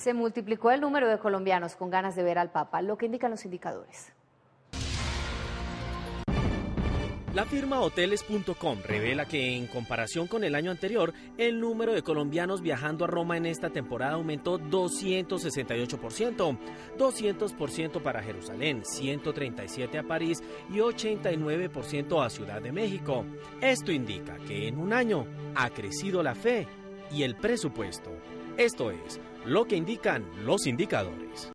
Se multiplicó el número de colombianos con ganas de ver al Papa, lo que indican los indicadores. La firma Hoteles.com revela que en comparación con el año anterior, el número de colombianos viajando a Roma en esta temporada aumentó 268%, 200% para Jerusalén, 137% a París y 89% a Ciudad de México. Esto indica que en un año ha crecido la fe y el presupuesto. Esto es lo que indican los indicadores.